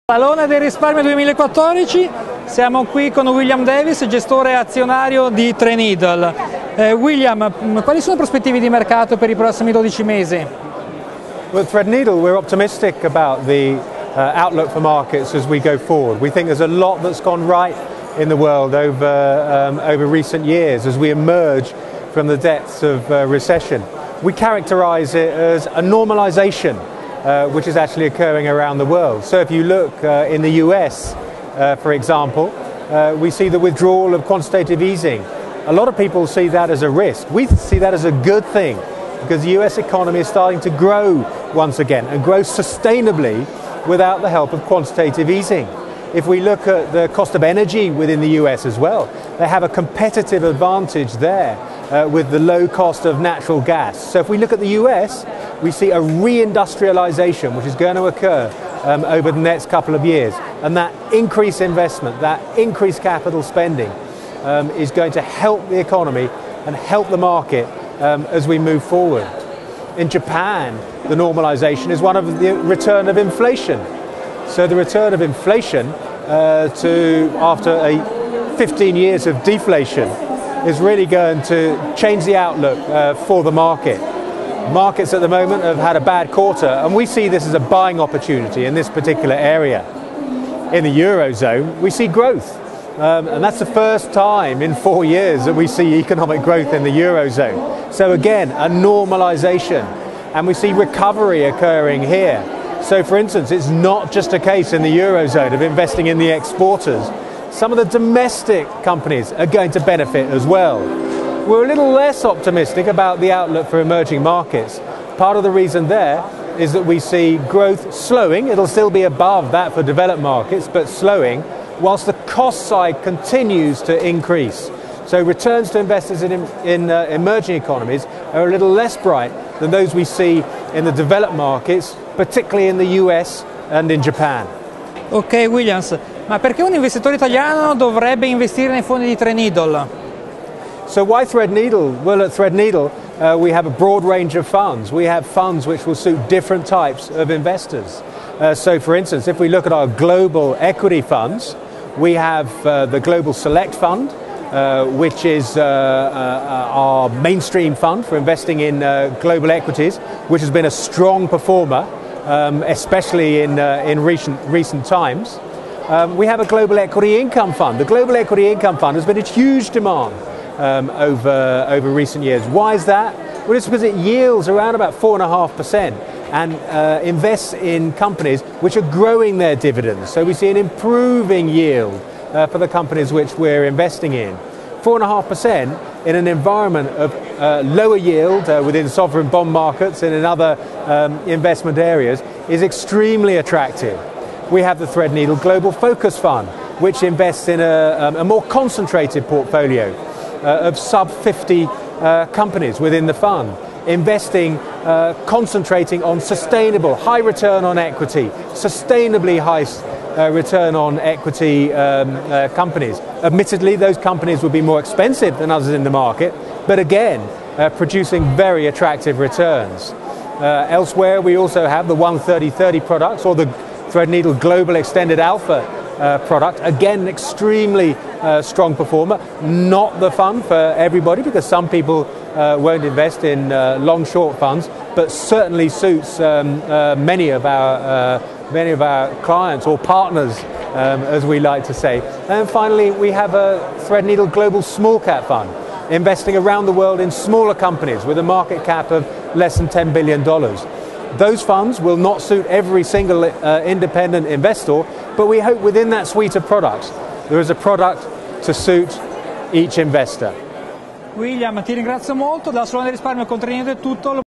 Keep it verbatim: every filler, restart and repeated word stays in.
Salone del risparmio duemilaquattordici, siamo qui con William Davis, gestore azionario di Threadneedle. Eh, William, quali sono le prospettive di mercato per i prossimi dodici mesi? Well, at Threadneedle, we're optimistic about the uh, outlook for markets as we go forward. We think there's a lot that's gone right in the world over, um, over recent years as we emerge from the depths of uh, recession. We characterize it as a normalization Uh, which is actually occurring around the world. So if you look uh, in the U S, uh, for example, uh, we see the withdrawal of quantitative easing. A lot of people see that as a risk. We see that as a good thing because the U S economy is starting to grow once again and grow sustainably without the help of quantitative easing. If we look at the cost of energy within the U S as well, they have a competitive advantage there uh, with the low cost of natural gas. So if we look at the U S, we see a reindustrialization which is going to occur um, over the next couple of years, and that increased investment, that increased capital spending um, is going to help the economy and help the market um, as we move forward. In Japan, the normalization is one of the return of inflation. So the return of inflation uh, to after a fifteen years of deflation is really going to change the outlook uh, for the market. Markets at the moment have had a bad quarter, and we see this as a buying opportunity in this particular area. In the Eurozone, we see growth, um, and that's the first time in four years that we see economic growth in the Eurozone. So again, a normalization, and we see recovery occurring here. So for instance, it's not just a case in the Eurozone of investing in the exporters. Some of the domestic companies are going to benefit as well. We're a little less optimistic about the outlook for emerging markets. Part of the reason there is that we see growth slowing. It'll still be above that for developed markets, but slowing, whilst the cost side continues to increase. So returns to investors in, in uh, emerging economies are a little less bright than those we see in the developed markets, particularly in the U S and in Japan. Ok Williams, ma perché un investitore italiano dovrebbe investire nei fondi di Threadneedle? So why Threadneedle? Well, at Threadneedle uh, we have a broad range of funds. We have funds which will suit different types of investors. Uh, so for instance, if we look at our global equity funds, we have uh, the Global Select Fund, uh, which is uh, uh, our mainstream fund for investing in uh, global equities, which has been a strong performer, um, especially in, uh, in recent, recent times. Um, we have a Global Equity Income Fund. The Global Equity Income Fund has been in huge demand Um, over, over recent years. Why is that? Well, it's because it yields around about four point five percent and uh, invests in companies which are growing their dividends. So we see an improving yield uh, for the companies which we're investing in. four point five percent in an environment of uh, lower yield uh, within sovereign bond markets and in other um, investment areas is extremely attractive. We have the Threadneedle Global Focus Fund, which invests in a, um, a more concentrated portfolio Uh, of sub fifty uh, companies within the fund, investing, uh, concentrating on sustainable, high return on equity, sustainably high uh, return on equity um, uh, companies. Admittedly, those companies would be more expensive than others in the market, but again, uh, producing very attractive returns. Uh, elsewhere, we also have the one thirty thirty products or the Threadneedle Global Extended Alpha Uh, product, again extremely uh, strong performer. Not the fund for everybody because some people uh, won't invest in uh, long short funds, but certainly suits um, uh, many of our uh, many of our clients or partners, um, as we like to say. And finally, we have a Threadneedle Global Small Cap Fund, investing around the world in smaller companies with a market cap of less than ten billion dollars. Those funds will not suit every single uh, independent investor, but we hope within that suite of products there is a product to suit each investor. William, ti ringrazio molto, dalla Salone del risparmio con Threadneedle è tutto.